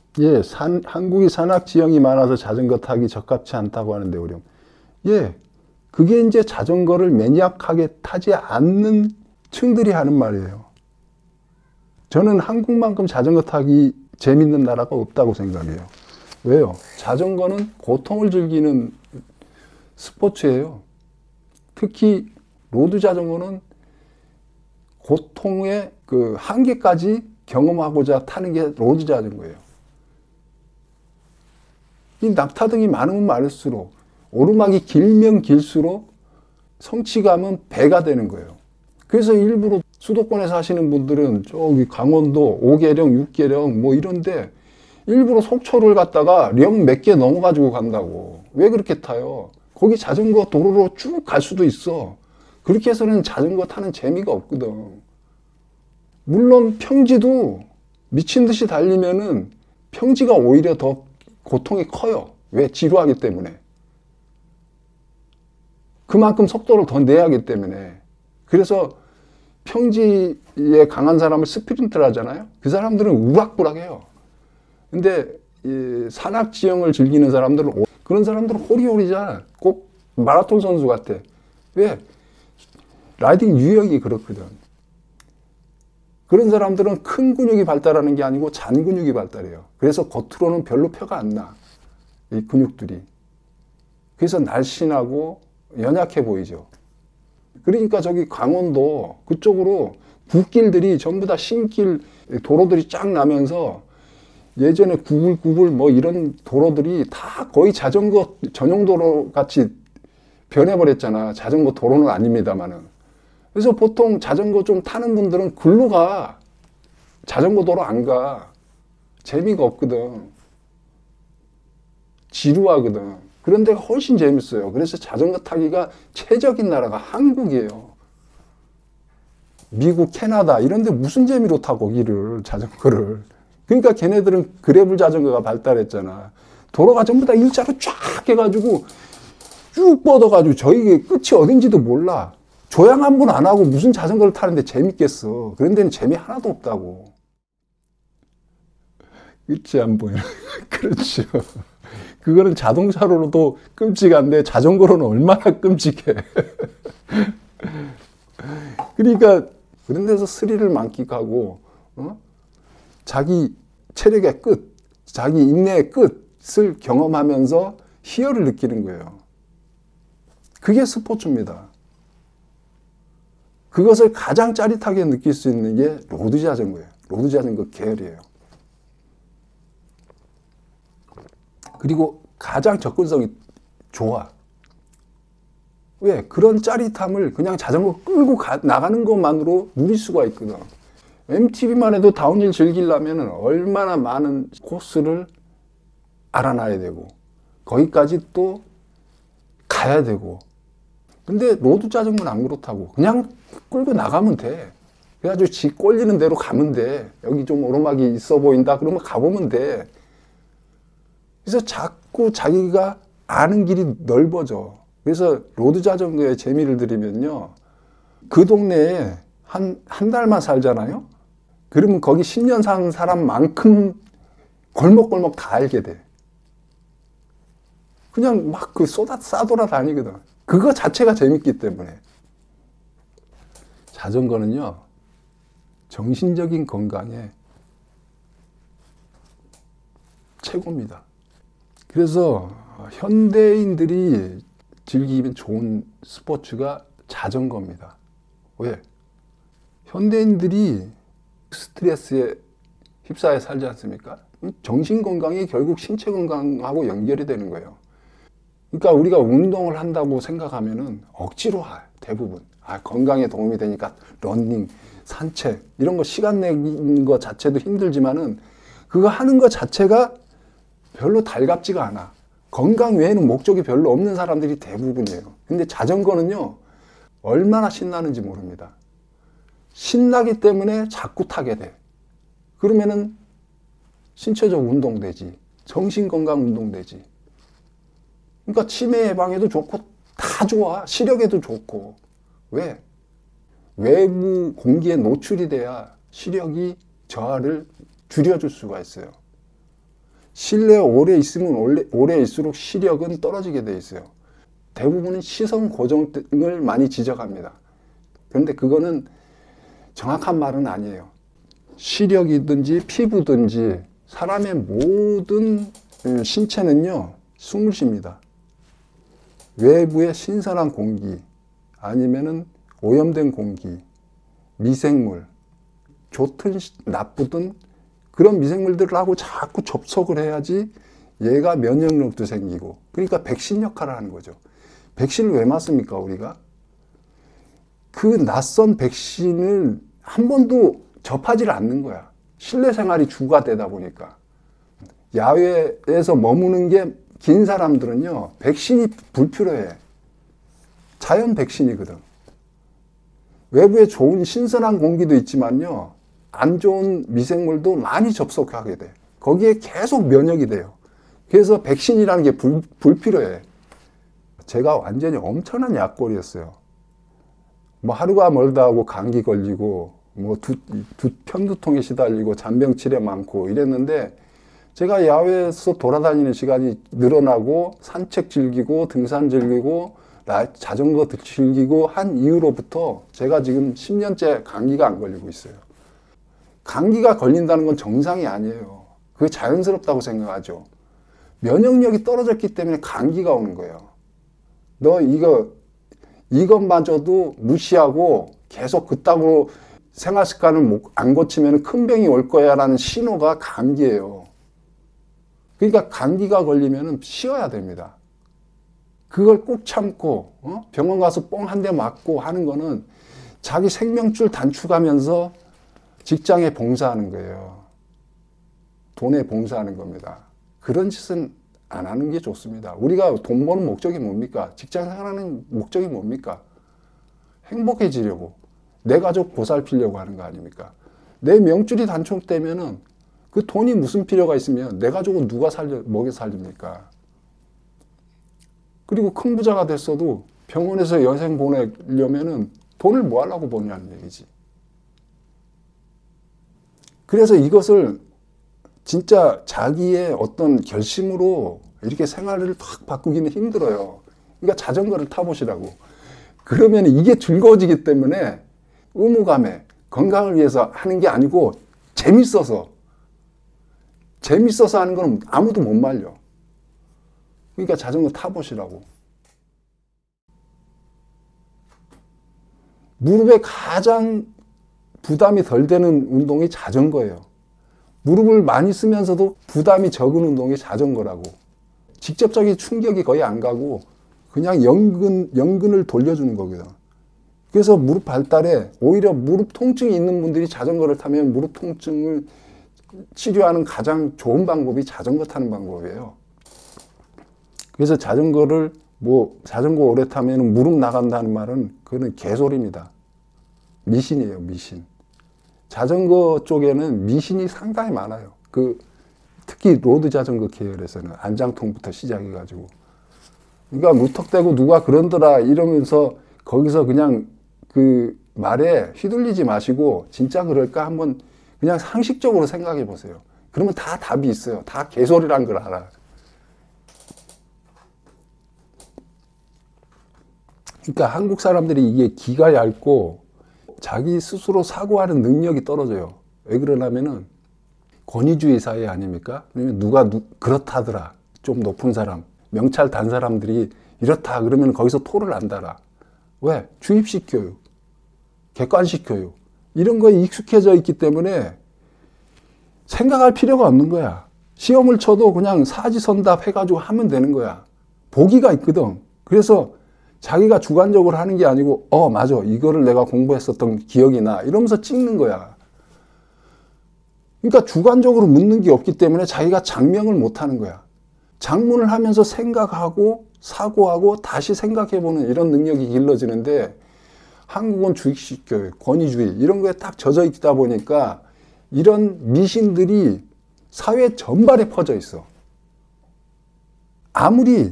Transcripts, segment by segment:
예, 한국이 산악 지형이 많아서 자전거 타기 적합치 않다고 하는데, 우령. 예, 그게 이제 자전거를 매니악하게 타지 않는 층들이 하는 말이에요. 저는 한국만큼 자전거 타기 재밌는 나라가 없다고 생각해요. 왜요? 자전거는 고통을 즐기는 스포츠예요. 특히 로드 자전거는 고통의 그 한계까지 경험하고자 타는 게 로드 자전거예요. 이 낙타등이 많으면 많을수록, 오르막이 길면 길수록 성취감은 배가 되는 거예요. 그래서 일부러 수도권에 사시는 분들은 저기 강원도 5계령, 6계령 뭐 이런데 일부러 속초를 갔다가 령 몇 개 넘어가지고 간다고. 왜 그렇게 타요? 거기 자전거 도로로 쭉 갈 수도 있어. 그렇게 해서는 자전거 타는 재미가 없거든. 물론 평지도 미친 듯이 달리면은 평지가 오히려 더 고통이 커요. 왜? 지루하기 때문에. 그만큼 속도를 더 내야 하기 때문에. 그래서 평지에 강한 사람을 스프린트를 하잖아요. 그 사람들은 우락부락해요. 근데 이 산악 지형을 즐기는 사람들은, 그런 사람들은 호리호리잖아. 꼭 마라톤 선수 같아. 왜? 라이딩 유형이 그렇거든. 그런 사람들은 큰 근육이 발달하는 게 아니고 잔 근육이 발달해요. 그래서 겉으로는 별로 표가 안 나. 이 근육들이. 그래서 날씬하고 연약해 보이죠. 그러니까 저기 강원도 그쪽으로 굿길들이 전부 다 신길 도로들이 쫙 나면서 예전에 구불구불 뭐 이런 도로들이 다 거의 자전거 전용 도로 같이 변해버렸잖아. 자전거 도로는 아닙니다만은. 그래서 보통 자전거 좀 타는 분들은 글로 가. 자전거 도로 안 가. 재미가 없거든. 지루하거든. 그런 데가 훨씬 재밌어요. 그래서 자전거 타기가 최적인 나라가 한국이에요. 미국, 캐나다 이런 데 무슨 재미로 타 거기를, 자전거를. 그러니까 걔네들은 그래블 자전거가 발달했잖아. 도로가 전부 다 일자로 쫙 해가지고 쭉 뻗어가지고 저희 끝이 어딘지도 몰라. 조향 한 번 안 하고 무슨 자전거를 타는데 재밌겠어. 그런 데는 재미 하나도 없다고. 끝이 안 보여. 그렇죠. 그거는 자동차로도 끔찍한데 자전거로는 얼마나 끔찍해. 그러니까 그런 데서 스릴을 만끽하고 자기 체력의 끝, 자기 인내의 끝을 경험하면서 희열을 느끼는 거예요. 그게 스포츠입니다. 그것을 가장 짜릿하게 느낄 수 있는 게 로드 자전거예요. 로드 자전거 계열이에요. 그리고 가장 접근성이 좋아. 왜? 그런 짜릿함을 그냥 자전거 끌고 나가는 것만으로 누릴 수가 있거든. MTB만 해도 다운힐 즐기려면 얼마나 많은 코스를 알아놔야 되고 거기까지 또 가야 되고. 근데 로드 자전거는 안 그렇다고. 그냥 끌고 나가면 돼. 그래가지고 지 꼴리는 대로 가면 돼. 여기 좀 오르막이 있어 보인다 그러면 가보면 돼. 그래서 자꾸 자기가 아는 길이 넓어져. 그래서 로드 자전거의 재미를 드리면요. 그 동네에 한 달만 살잖아요. 그러면 거기 10년 사는 사람만큼 골목골목 다 알게 돼. 그냥 막 그 싸돌아 다니거든. 그거 자체가 재밌기 때문에. 자전거는요, 정신적인 건강에 최고입니다. 그래서 현대인들이 즐기면 좋은 스포츠가 자전거입니다. 왜? 현대인들이 스트레스에 휩싸여 살지 않습니까? 정신 건강이 결국 신체 건강하고 연결이 되는 거예요. 그러니까 우리가 운동을 한다고 생각하면은 억지로 대부분. 건강에 도움이 되니까 러닝, 산책 이런 거 시간 내는 거 자체도 힘들지만은 그거 하는 거 자체가 별로 달갑지가 않아. 건강 외에는 목적이 별로 없는 사람들이 대부분이에요. 근데 자전거는요, 얼마나 신나는지 모릅니다. 신나기 때문에 자꾸 타게 돼. 그러면은 신체적 운동되지. 정신건강 운동되지. 그러니까 치매 예방에도 좋고 다 좋아. 시력에도 좋고. 왜? 외부 공기에 노출이 돼야 시력이 저하를 줄여줄 수가 있어요. 실내에 오래 있으면 오래 있을수록 시력은 떨어지게 돼 있어요. 대부분은 시선 고정을 많이 지적합니다. 그런데 그거는 정확한 말은 아니에요. 시력이든지 피부든지 사람의 모든 신체는요, 숨을 쉽니다. 외부의 신선한 공기, 아니면은 오염된 공기, 미생물, 좋든 나쁘든 그런 미생물들하고 자꾸 접촉을 해야지 얘가 면역력도 생기고, 그러니까 백신 역할을 하는 거죠. 백신을 왜 맞습니까, 우리가? 그 낯선 백신을 한 번도 접하지를 않는 거야. 실내 생활이 주가 되다 보니까. 야외에서 머무는 게 긴 사람들은요, 백신이 불필요해. 자연 백신이거든. 외부에 좋은 신선한 공기도 있지만요, 안 좋은 미생물도 많이 접속하게 돼. 거기에 계속 면역이 돼요. 그래서 백신이라는 게 불필요해. 제가 완전히 엄청난 약골이었어요. 뭐 하루가 멀다 하고 감기 걸리고, 뭐 편두통에 시달리고 잔병치레 많고 이랬는데, 제가 야외에서 돌아다니는 시간이 늘어나고 산책 즐기고 등산 즐기고 자전거 즐기고 한 이후로부터 제가 지금 10년째 감기가 안 걸리고 있어요. 감기가 걸린다는 건 정상이 아니에요. 그게 자연스럽다고 생각하죠. 면역력이 떨어졌기 때문에 감기가 오는 거예요. 너 이것마저도 무시하고 계속 그따구로 생활 습관을 안 고치면 큰 병이 올 거야 라는 신호가 감기예요. 그러니까 감기가 걸리면 쉬어야 됩니다. 그걸 꼭 참고 병원 가서 뽕 한 대 맞고 하는 거는 자기 생명줄 단축하면서 직장에 봉사하는 거예요. 돈에 봉사하는 겁니다. 그런 짓은 안 하는 게 좋습니다. 우리가 돈 버는 목적이 뭡니까? 직장 생활하는 목적이 뭡니까? 행복해지려고, 내 가족 보살피려고 하는 거 아닙니까? 내 명줄이 단축되면은 그 돈이 무슨 필요가 있으면 내 가족은 누가 먹여 살립니까? 그리고 큰 부자가 됐어도 병원에서 여생 보내려면은 돈을 뭐 하려고 버냐는 얘기지. 그래서 이것을 진짜 자기의 어떤 결심으로 이렇게 생활을 확 바꾸기는 힘들어요. 그러니까 자전거를 타보시라고. 그러면 이게 즐거워지기 때문에 의무감에 건강을 위해서 하는 게 아니고 재밌어서 하는 건 아무도 못 말려. 그러니까 자전거 타보시라고. 무릎에 가장 부담이 덜 되는 운동이 자전거예요. 무릎을 많이 쓰면서도 부담이 적은 운동이 자전거라고. 직접적인 충격이 거의 안 가고 그냥 연근을 돌려주는 거거든. 그래서 무릎 발달에 오히려 무릎 통증이 있는 분들이 자전거를 타면 무릎 통증을 치료하는 가장 좋은 방법이 자전거 타는 방법이에요. 그래서 자전거 오래 타면 무릎 나간다는 말은 그거는 개소리입니다. 미신이에요, 미신. 자전거 쪽에는 미신이 상당히 많아요. 특히 로드 자전거 계열에서는 안장통부터 시작해가지고. 그러니까 무턱대고 누가 그런더라 이러면서 거기서 그냥 그 말에 휘둘리지 마시고 진짜 그럴까 한번 그냥 상식적으로 생각해 보세요. 그러면 다 답이 있어요. 다 개소리란 걸 알아. 그러니까 한국 사람들이 이게 기가 얇고 자기 스스로 사고하는 능력이 떨어져요. 왜 그러냐면은 권위주의 사회 아닙니까? 누가 그렇다더라. 좀 높은 사람, 명찰 단 사람들이 이렇다 그러면 거기서 토를 안 달아. 왜? 주입식 교육, 객관식 교육 이런 거에 익숙해져 있기 때문에 생각할 필요가 없는 거야. 시험을 쳐도 그냥 사지선답 해가지고 하면 되는 거야. 보기가 있거든. 그래서 자기가 주관적으로 하는 게 아니고 맞아 이거를 내가 공부했었던 기억이 나 이러면서 찍는 거야. 그러니까 주관적으로 묻는 게 없기 때문에 자기가 장명을 못 하는 거야. 장문을 하면서 생각하고 사고하고 다시 생각해보는 이런 능력이 길러지는데 한국은 주입식 교육, 권위주의 이런 거에 딱 젖어 있다 보니까 이런 미신들이 사회 전반에 퍼져 있어. 아무리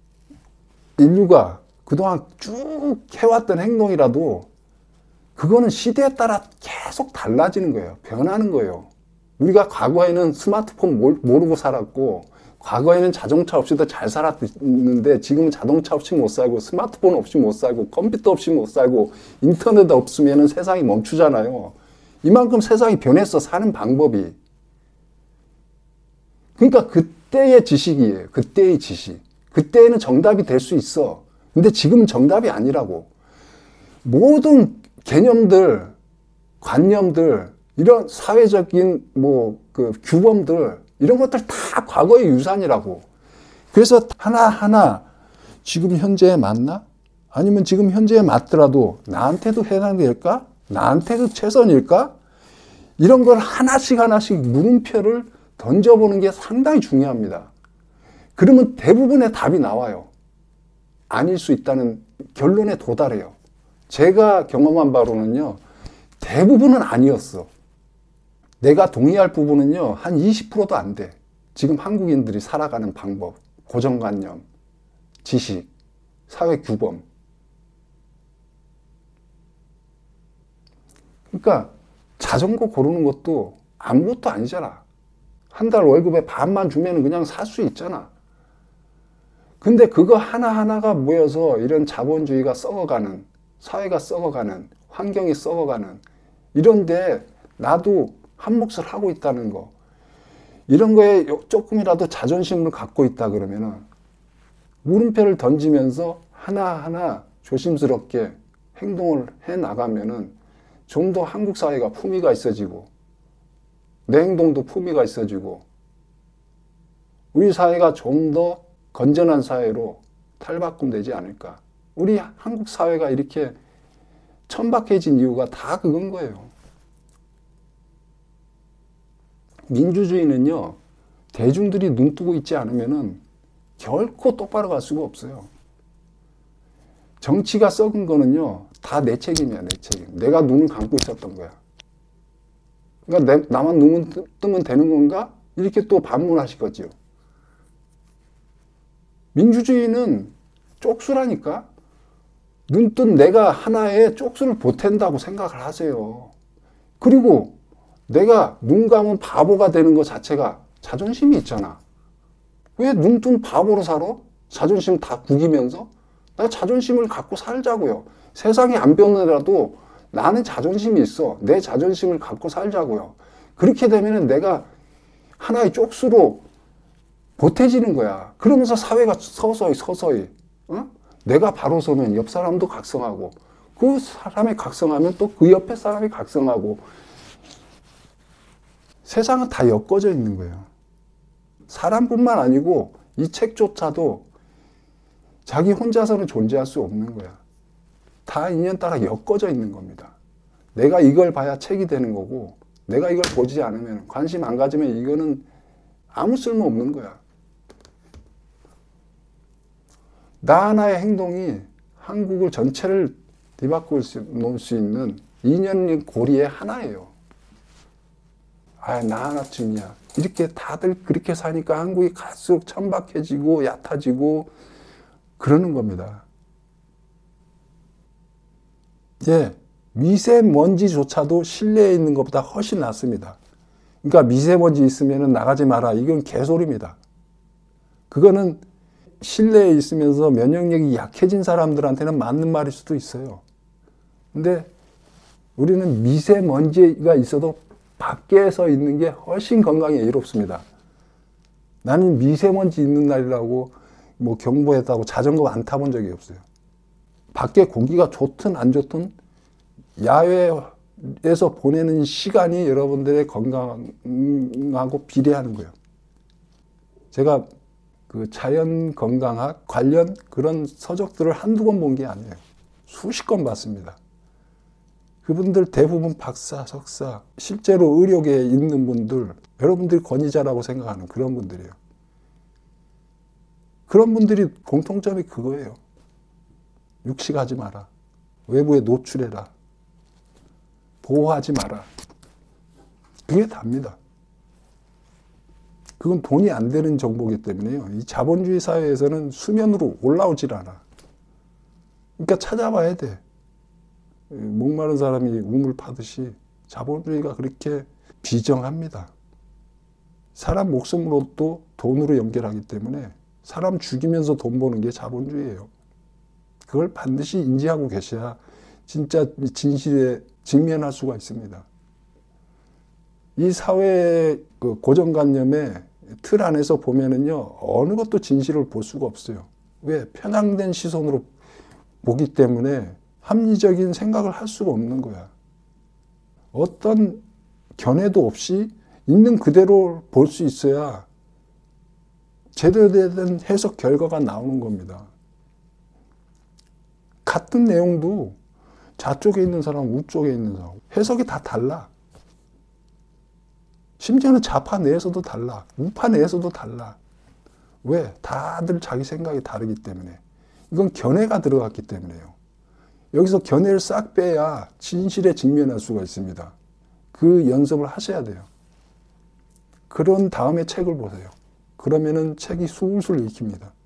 인류가 그동안 쭉 해왔던 행동이라도 그거는 시대에 따라 계속 달라지는 거예요. 변하는 거예요. 우리가 과거에는 스마트폰 모르고 살았고, 과거에는 자동차 없이도 잘 살았는데, 지금은 자동차 없이 못 살고, 스마트폰 없이 못 살고, 컴퓨터 없이 못 살고, 인터넷 없으면 세상이 멈추잖아요. 이만큼 세상이 변했어, 사는 방법이. 그러니까 그때의 지식이에요. 그때의 지식. 그때는 정답이 될 수 있어. 근데 지금은 정답이 아니라고. 모든 개념들, 관념들, 이런 사회적인 규범들, 이런 것들 다 과거의 유산이라고. 그래서 하나하나 지금 현재에 맞나? 아니면 지금 현재에 맞더라도 나한테도 해당될까? 나한테도 최선일까? 이런 걸 하나씩 물음표를 던져보는 게 상당히 중요합니다. 그러면 대부분의 답이 나와요. 아닐 수 있다는 결론에 도달해요. 제가 경험한 바로는요, 대부분은 아니었어. 내가 동의할 부분은요, 한 20%도 안 돼. 지금 한국인들이 살아가는 방법, 고정관념, 지식, 사회 규범. 그러니까 자전거 고르는 것도 아무것도 아니잖아. 한 달 월급의 반만 주면 그냥 살 수 있잖아. 근데 그거 하나하나가 모여서 이런 자본주의가 썩어가는, 사회가 썩어가는, 환경이 썩어가는, 이런데 나도 한 몫을 하고 있다는 거. 이런 거에 조금이라도 자존심을 갖고 있다 그러면은 물음표를 던지면서 하나하나 조심스럽게 행동을 해 나가면은 좀 더 한국 사회가 품위가 있어지고, 내 행동도 품위가 있어지고, 우리 사회가 좀 더 건전한 사회로 탈바꿈되지 않을까. 우리 한국 사회가 이렇게 천박해진 이유가 다 그건 거예요. 민주주의는요, 대중들이 눈 뜨고 있지 않으면은 결코 똑바로 갈 수가 없어요. 정치가 썩은 거는요, 다 내 책임이야, 내 책임. 내가 눈을 감고 있었던 거야. 그러니까 나만 눈 뜨면 되는 건가? 이렇게 또 반문하시거지요. 민주주의는 쪽수라니까. 눈 뜬 내가 하나의 쪽수를 보탠다고 생각을 하세요. 그리고 내가 눈 감은 바보가 되는 것 자체가 자존심이 있잖아. 왜 눈 뜬 바보로 살아? 자존심 다 구기면서? 나 자존심을 갖고 살자고요. 세상이 안 변하더라도 나는 자존심이 있어. 내 자존심을 갖고 살자고요. 그렇게 되면 내가 하나의 쪽수로 보태지는 거야. 그러면서 사회가 서서히 내가 바로 서면 옆 사람도 각성하고, 그 사람이 각성하면 또 그 옆에 사람이 각성하고, 세상은 다 엮어져 있는 거예요. 사람뿐만 아니고 이 책조차도 자기 혼자서는 존재할 수 없는 거야. 다 인연 따라 엮어져 있는 겁니다. 내가 이걸 봐야 책이 되는 거고, 내가 이걸 보지 않으면, 관심 안 가지면 이거는 아무 쓸모 없는 거야. 나 하나의 행동이 한국을 전체를 뒤바꿀 놓을 수 있는 인연 고리의 하나예요. 나 하나쯤이야. 이렇게 다들 그렇게 사니까 한국이 갈수록 천박해지고 얕아지고 그러는 겁니다. 미세먼지조차도 실내에 있는 것보다 훨씬 낫습니다. 그러니까 미세먼지 있으면 나가지 마라. 이건 개소리입니다. 그거는 실내에 있으면서 면역력이 약해진 사람들한테는 맞는 말일 수도 있어요. 근데 우리는 미세먼지가 있어도 밖에서 있는 게 훨씬 건강에 이롭습니다. 나는 미세먼지 있는 날이라고 경보했다고 자전거 안 타본 적이 없어요. 밖에 공기가 좋든 안 좋든 야외에서 보내는 시간이 여러분들의 건강하고 비례하는 거예요. 제가 그 자연건강학 관련 그런 서적들을 한두 권 본 게 아니에요. 수십 권 봤습니다. 그분들 대부분 박사, 석사, 실제로 의료계에 있는 분들, 여러분들이 권위자라고 생각하는 그런 분들이에요. 그런 분들이 공통점이 그거예요. 육식하지 마라. 외부에 노출해라. 보호하지 마라. 그게 답니다. 그건 돈이 안 되는 정보이기 때문에요. 이 자본주의 사회에서는 수면으로 올라오질 않아. 그러니까 찾아봐야 돼. 목마른 사람이 우물 파듯이 자본주의가 그렇게 비정합니다. 사람 목숨으로 또 돈으로 연결하기 때문에 사람 죽이면서 돈 버는 게 자본주의예요. 그걸 반드시 인지하고 계셔야 진짜 진실에 직면할 수가 있습니다. 이 사회의 그 고정관념의 틀 안에서 보면은요, 어느 것도 진실을 볼 수가 없어요. 왜? 편향된 시선으로 보기 때문에 합리적인 생각을 할 수가 없는 거야. 어떤 견해도 없이 있는 그대로 볼 수 있어야 제대로 된 해석 결과가 나오는 겁니다. 같은 내용도 좌쪽에 있는 사람, 우쪽에 있는 사람, 해석이 다 달라. 심지어는 좌파 내에서도 달라. 우파 내에서도 달라. 왜? 다들 자기 생각이 다르기 때문에. 이건 견해가 들어갔기 때문에요. 여기서 견해를 싹 빼야 진실에 직면할 수가 있습니다. 그 연습을 하셔야 돼요. 그런 다음에 책을 보세요. 그러면은 책이 술술 읽힙니다.